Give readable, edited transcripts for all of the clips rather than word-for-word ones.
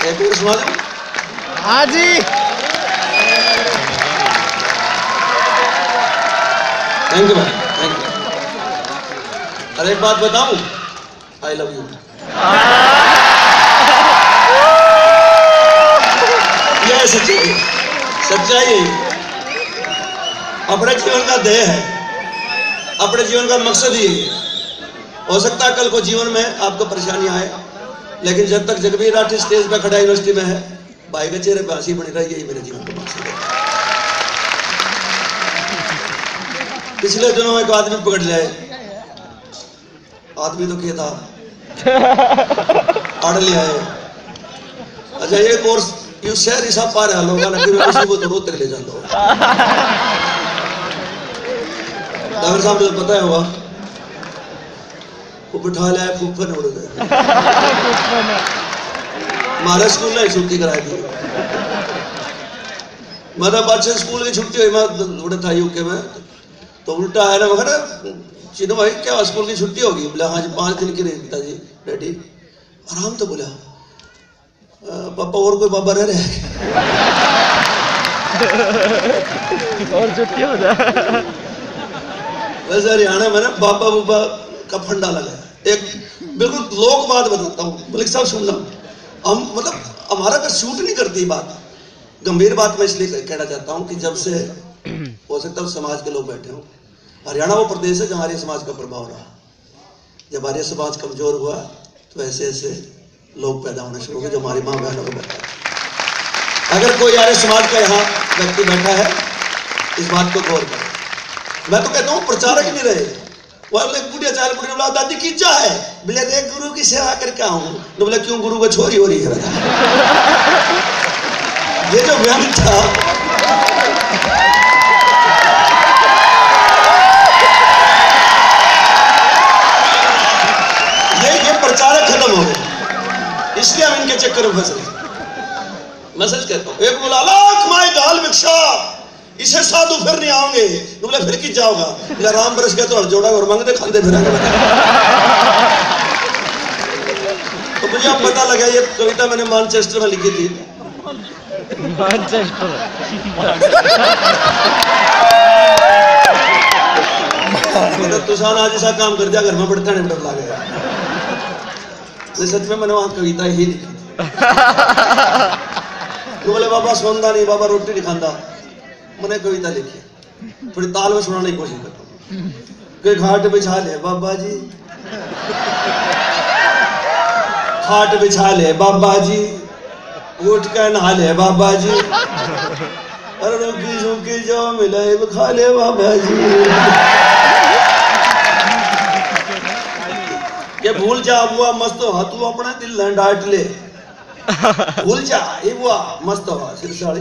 एक और सुना दूं? हाँ जी। थैंक यू भाई, थैंक यू। अरे एक बात बताऊं, आई लव यू। यह सच्चाई, सच्चाई अपने जीवन का ध्येय है, अपने जीवन का मकसद ही है। हो सकता है कल को जीवन में आपको परेशानी आए, लेकिन जब तक जगबीर राठी स्टेज पे खड़ा यूनिवर्सिटी में है, भाई के चेहरे पे हंसी बनी रही, यही मेरे जीवन का मकसद है। पिछले दिनों एक आदमी पकड़ लिया है, आदमी तो क्या था, आड़ लिया है। अच्छा ये कोर्स यू शहर हिसाब पा रहा लोग ना, फिर उसी को तो रोज तक ले जा लो। डॉक्टर साहब तो पता है होगा, वो बिठा लिया फूफन उड़ गए, हमारे स्कूल ने छुट्टी करा दी। मतलब अच्छे स्कूल की छुट्टी हुई, मैं उड़े था यूके में, तो उल्टा है ना वगैरह, चिन्ह भाई क्या स्कूल की छुट्टी होगी? बोला हाँ जी 5 दिन की रही पिताजी रेडी। आराम तो बोला पापा और कोई बाबा रह रहे और छुट्टी हो जाए। वैसे हरियाणा में ना बाबा बुबा का फंडा लगा है। एक बिल्कुल लोक बात बताता हूँ, मलिक साहब सुनना, हम मतलब हमारा का शूट नहीं करती बात, गंभीर बात मैं इसलिए कहना चाहता हूँ कि जब से हो सकता है समाज के लोग बैठे हों, हरियाणा वो प्रदेश है जहाँ आर्य समाज का प्रभाव रहा। जब आर्य समाज कमजोर हुआ तो ऐसे ऐसे लोग पैदा होने शुरू हुए जो हमारी माँ बहनों को बैठा है। अगर कोई आर्य समाज का यहाँ व्यक्ति बैठा है, इस बात को गौर करें। मैं तो कहता हूँ प्रचारक नहीं रहे, वो बुढ़िया चार बुढ़िया बोला दादी की क्या है, बोले देख गुरु की सेवा करके आऊँ, तो बोला क्यों गुरु को छोरी हो रही है। ये जो व्यंग था ये प्रचारक खत्म हो गए, इसलिए हम इनके चक्कर में फंस रहे। मैं सच कहता हूँ, एक बोला लाख माए गाल भिक्षा, इसे साधु फिर नहीं आओगे, तो बोला फिर की जाओगा, बोला राम बरस गया तो जोड़ा और मांगते खाते फिरेंगे। तो मुझे अब पता लगा ये कविता मैंने मैनचेस्टर में लिखी थी। मैनचेस्टर तुसान आज ऐसा काम कर दिया, घर में बढ़ता नहीं डर गया। सच में मैंने वहां कविता ही लिखी। तो बोले बाबा सोंदा नहीं, बाबा रोटी नहीं खांदा, मैंने कविता लिखी, थोड़ी ताल में सुनाने की कोशिश करता हूँ। कि घाट बिछा ले बाबा जी, खाट बिछा ले बाबा जी, उठ कर नहा ले बाबा जी, अरे रुकी झुकी जो मिले वो खा ले बाबा जी। ये भूल जा बुआ मस्त हो तू अपना दिल न डांट ले, भूल जा ये बुआ मस्त हो सिरसाड़ी,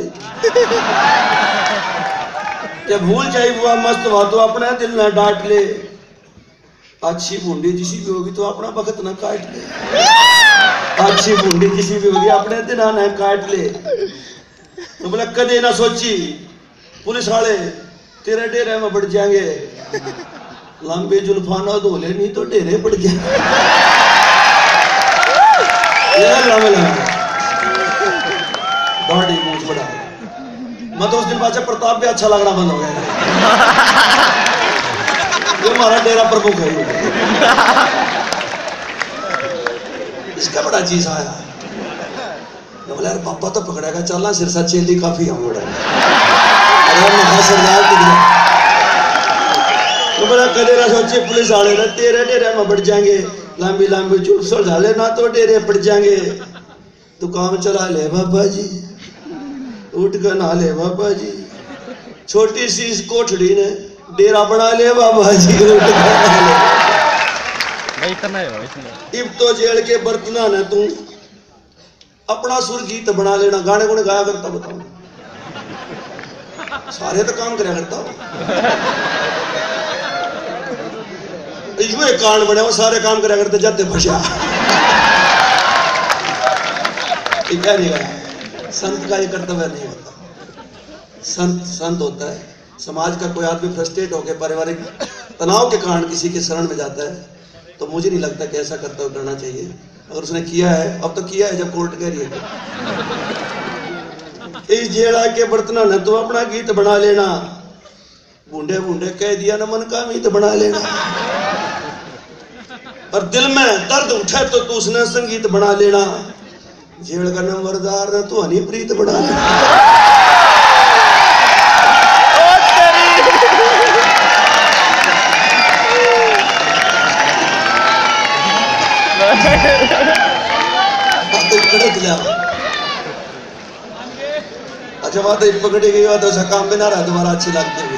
ये भूल जाए बुआ मस्त हो तू अपना दिल न डांट ले, अच्छी बूंदी जिसी भी होगी तो अपना वक्त न काट ले, अच्छी बूंदी जिसी भी होगी अपने दिन न काट ले। तो बोला कदे ना सोची पुलिस वाले तेरे डेरे में बढ़ जाएंगे, लंबे जुल्फाना धोले नहीं तो डेरे पड़ जाए। दाढ़ी मूंछ बढ़ा, मैं तो उस दिन बादशाह प्रताप भी अच्छा लगना बंद हो गया, ये हमारा डेरा प्रमुख है। इसका बड़ा चीज आया, बोला यार पापा तो पकड़ेगा, चलना सिरसा चेली काफी हम उड़ा। तो बोला कदे ना सोचे पुलिस वाले ना तेरे डेरे में बढ़ जाएंगे, लंबी लंबी चुप सुलझा ना तो डेरे पड़ जाएंगे, तू काम चला ले बाबा जी, उठ कर नहा ले बाबा जी, छोटी सी इस कोठड़ी ने डेरा बना ले बाबा जी, उठ कर नहा ले। इब तो जेल के बर्तना ने तू अपना सुर गीत बना लेना, गाने गुने गाया करता बताओ, सारे तो काम कराया करता हूँ। ये कांड बने वो सारे काम कराया करते जाते फंसा। क्या नहीं कहा, संत का ये कर्तव्य नहीं होता। संत होता है, समाज का कोई आदमी फ्रस्ट्रेट होकर पारिवारिक तनाव के कारण किसी के शरण में जाता है, तो मुझे नहीं लगता कि ऐसा कर्तव्य करना चाहिए। अगर उसने किया है, अब तो किया है जब कोर्ट कह रही है। इस जेड़ा के बर्तना ने तो अपना गीत बना लेना, बूंदे बूंदे कह दिया न मन का मीत बना लेना। और दिल में दर्द उठे तो तू उसने संगीत बना लेना, जेड़ का नंबरदार ने तू हनी प्रीत बना लेना। अच्छा बात पकड़ी गई बात ऐसा काम भी ना रहा दोबारा अच्छी लगती हुई।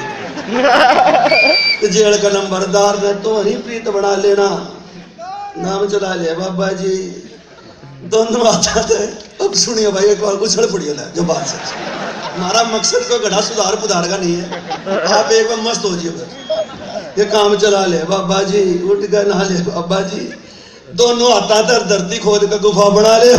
जेल का नंबरदार ने तो हनी प्रीत बना लेना, नाम चला लिया बाबा जी, दोनों आता थे। अब सुनिए भाई एक बार उछल पड़ी है जो बात सच। हमारा मकसद कोई घड़ा सुधार पुधार का नहीं है, आप एक बार मस्त हो जाइए। ये काम चला ले बाबा जी, उठ गए नहा ले बाबा जी, दोनों आता था धरती खोद का गुफा बना ले।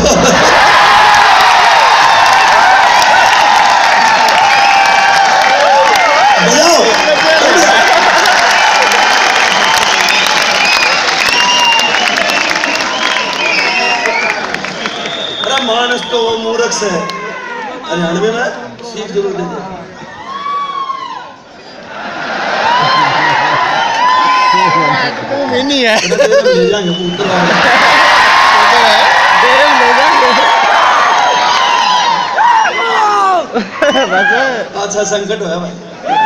अरे मानस तो वो मूर्ख से हरियाणवी में सीख जरूर देंगे। नहीं है ले जाएंगे पुत्र अच्छा संकट है भाई।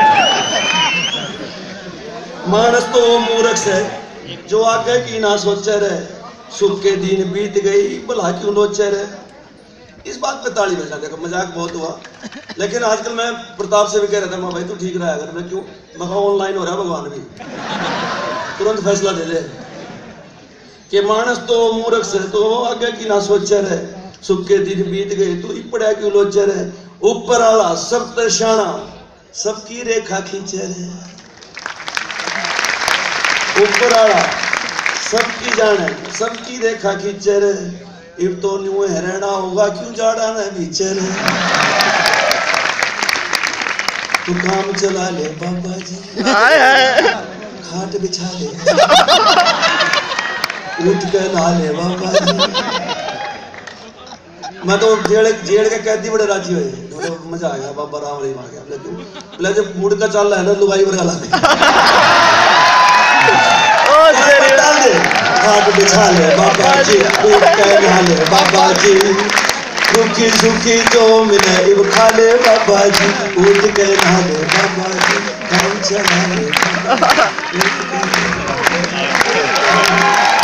मानस तो वो मूर्ख से जो आगे की ना सोचे रहे, सुख के दिन बीत गई भला क्यों लोचे रहे। इस बात पे ताली बजा। देखो मजाक बहुत हुआ, लेकिन आजकल मैं प्रताप से भी कह रहा था, भाई तू ठीक रहा है। अगर मैं क्यों मैं ऑनलाइन हो रहा है, भगवान भी तुरंत फैसला दे दे कि मानस तो मूर्ख से तो आगे की ना सोचे रहे, सुख के दिन बीत गए तू इपड़ा क्यों लोचे रहे। ऊपर आला सब तशाना सबकी रेखा खींचे रहे, ऊपर आला सबकी जाने सबकी रेखा खींचे रहे। इब तो न्यू रहना होगा क्यों जाड़ा न बीचे रहे। तू काम चला ले बाबा जी, खाट बिछा ले, उठ के नहा ले बाबा जी। मैं तो जेड़ के कैदी बड़े राजी हुए, मजा आ गया बाबा राम रहीम आ गया। लेकिन जब मूड का चल रहा है ना लुगाई वर्गा ला खाट बिछा ले बाबा जी, उठ के नहा ले बाबा जी, रुकी झुकी जो मिले इब खा ले बाबा जी, उठ के नहा ले बाबा जी, काम चला ले बाबा जी।